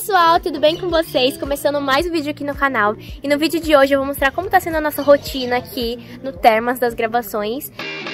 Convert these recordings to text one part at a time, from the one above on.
pessoal, tudo bem com vocês? Começando mais um vídeo aqui no canal. E no vídeo de hoje eu vou mostrar como tá sendo a nossa rotina aqui no Termas das gravações.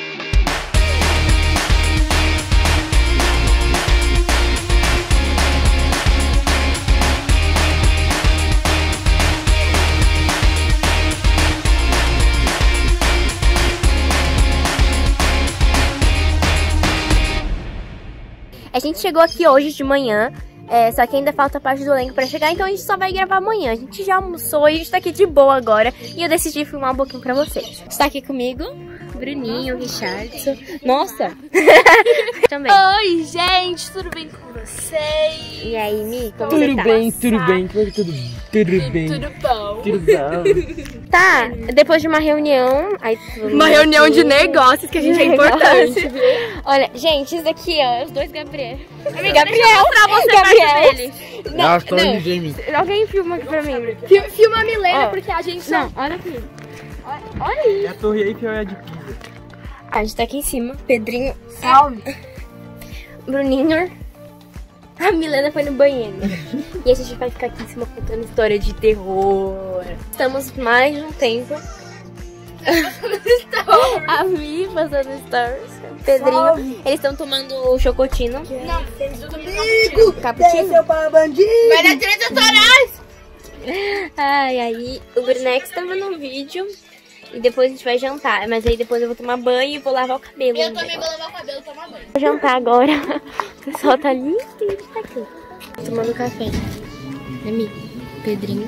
A gente chegou aqui hoje de manhã, só que ainda falta parte do elenco pra chegar, então a gente só vai gravar amanhã. A gente já almoçou e a gente tá aqui de boa agora e eu decidi filmar um pouquinho pra vocês. Está aqui comigo, Bruninho, Richardson. Nossa! Também. Oi, gente, tudo bem com vocês? E aí, Mi, como Tudo você tá? bem, tudo bem, tudo bem. Tudo bom? Tudo bom. Tá, depois de uma reunião... Uma reunião de negócios que a gente é importante. Olha, gente, isso daqui, ó, os dois Gabriel. Amiga, deixa eu mostrar você perto dele. Não, Tony James. Alguém filma aqui pra mim. Filma a Milena, Ó, porque a gente Não, olha aqui. Olha E isso. a torre aí que é de pizza. A gente tá aqui em cima. Pedrinho, Salve. Bruninho. A Milena foi no banheiro. E a gente vai ficar aqui em cima contando história de terror. Estamos mais um tempo. A Mi fazendo stories. Pedrinho. Eles estão tomando o chocotino. Não, tudo Cappuccino. Vai dar direitos autorais. Ai, aí o Brunex tava no vídeo. E depois a gente vai jantar. Mas aí depois eu vou tomar banho e vou lavar o cabelo. Eu também vou lavar o cabelo e tomar banho. Vou jantar agora. O pessoal tá ali e a gente tá aqui. Tomando café. É Mi, Pedrinho.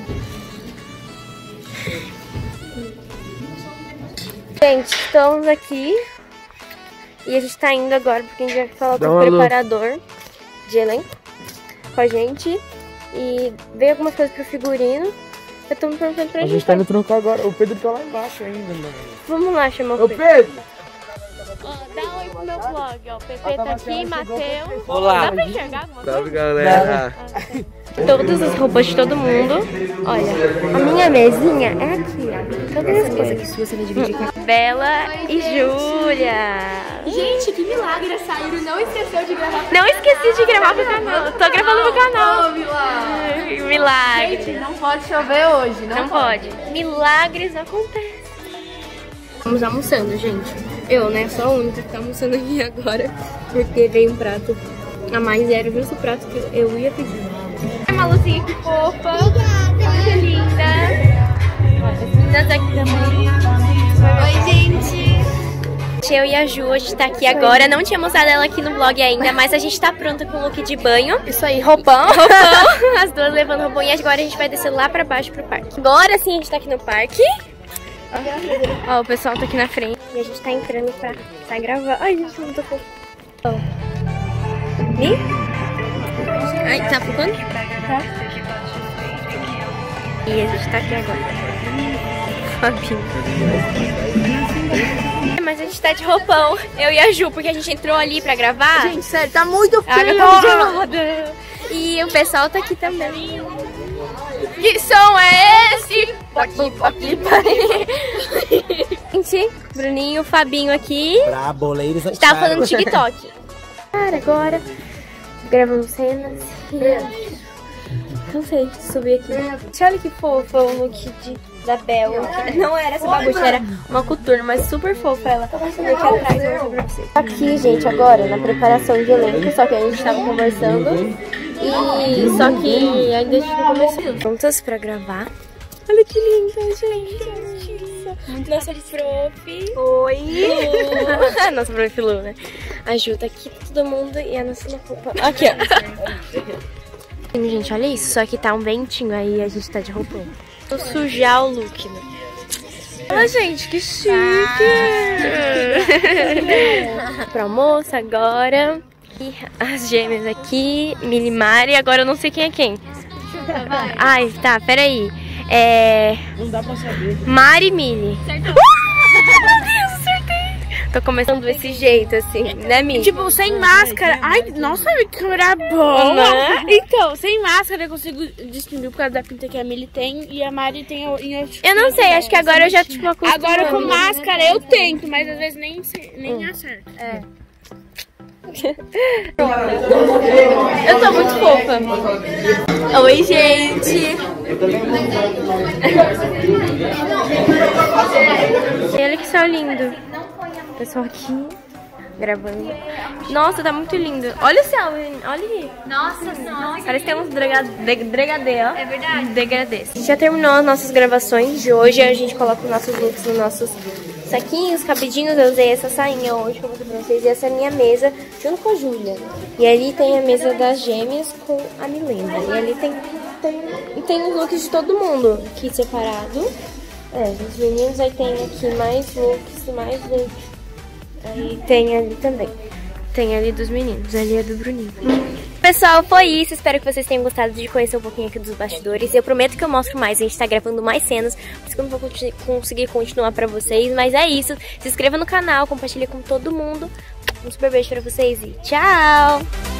Gente, estamos aqui. E a gente tá indo agora porque a gente vai falar com o preparador de elenco com a gente. E veio algumas coisas pro figurino. Eu tô me perguntando pra A gente tá no tronco agora. O Pedro tá lá embaixo ainda, mano. Vamos lá chamar o Ô, Pedro. Pedro! Ó, dá um oi pro meu vlog, ó. O PP tá aqui, Matheus. Olá. Dá pra enxergar alguma coisa? Salve, galera. Todas as roupas de todo mundo. Olha, a minha mesinha é aqui, ó. Todas as coisas. Se você vai dividir com a... Bela e Júlia. Gente, que milagre, a Sayuri não esqueceu de gravar. Não esqueci de gravar pro canal. Tô gravando pro canal. Oh, milagre. Milagre. Gente, não pode chover hoje, Não pode. Milagres acontecem. Estamos almoçando, gente. Eu, né, sou a única que tá almoçando aqui agora. Porque veio um prato a mais e era o mesmo prato que eu ia pedir. É uma luzinha que fofa. Que linda. Olha, as meninas aqui também. Oi, gente. Eu e a Ju, a gente tá aqui agora. Não tinha mostrado ela aqui no vlog ainda, mas a gente tá pronta com o look de banho. Isso aí, roupão. As duas levando roupão. E agora a gente vai descer lá pra baixo pro parque. Agora sim a gente tá aqui no parque. Ó, o pessoal tá aqui na frente. E a gente tá entrando pra gravar. Ai, gente, não tô fofo. Ó. E? Ai, tá focando? Tá. E a gente tá aqui agora. Fabinho. Mas a gente tá de roupão, eu e a Ju, porque a gente entrou ali pra gravar. Gente, sério, tá muito A água tá gelada. E o pessoal tá aqui também. Que som é esse? Gente, Bruninho, Fabinho aqui. Pra boleiros A gente tava fazendo TikTok. Cara, agora gravando cenas. Cansei de subir aqui. Olha que fofo o look da Bel. Não era essa bagunça, era uma coturno, mas super fofa ela. Aqui atrás, eu vou pra vocês. Aqui, gente, agora na preparação de elenco, só que a gente tava conversando. E só que ainda a gente não começou. Prontas pra gravar. Olha que linda, gente. Nossa prof. Oi. Nossa prof Lu, né? A Ju tá aqui, todo mundo e a nossa roupa. Aqui, ó. Gente, olha isso. Só que tá um ventinho aí e a gente tá de roupão. Vou sujar o look, né? Olha, gente, que chique. Pro almoço agora. E as gêmeas aqui, Mili e Mari. Agora eu não sei quem é quem. Ai, tá, peraí. Não dá pra saber. Mari e Mili. Acertou. Meu Deus, acertei. Tô começando desse jeito, assim, né, Mili? Tipo, sem máscara. Ai, nossa, que câmera boa. Uhum. Então, sem máscara eu consigo distinguir por causa da pinta que a Mili tem e a Mari tem. Eu não sei, acho que agora eu já, tipo, acostumando. Agora com máscara eu tento, mas às vezes nem acerto. Eu tô muito fofa. Oi, gente. Olha que céu lindo. Pessoal aqui gravando. Nossa, tá muito lindo. Olha o céu, olha aqui. Nossa. Parece que tem uns degradê, ó. É verdade. Degradês. A gente já terminou as nossas gravações de hoje. A gente coloca os nossos looks nos nossos saquinhos, cabidinhos. Eu usei essa sainha hoje pra mostrar pra vocês. E essa é a minha mesa, junto com a Júlia. E ali tem a mesa das gêmeas com a Milena. E ali tem os looks de todo mundo aqui separado. Dos meninos. Aí tem aqui mais looks. Aí tem ali também. Tem ali dos meninos. Ali é do Bruninho. Pessoal, foi isso. Espero que vocês tenham gostado de conhecer um pouquinho aqui dos bastidores. Eu prometo que eu mostro mais. A gente tá gravando mais cenas. Por isso que eu não vou conseguir continuar pra vocês. Mas é isso. Se inscreva no canal. Compartilha com todo mundo. Um super beijo pra vocês e tchau!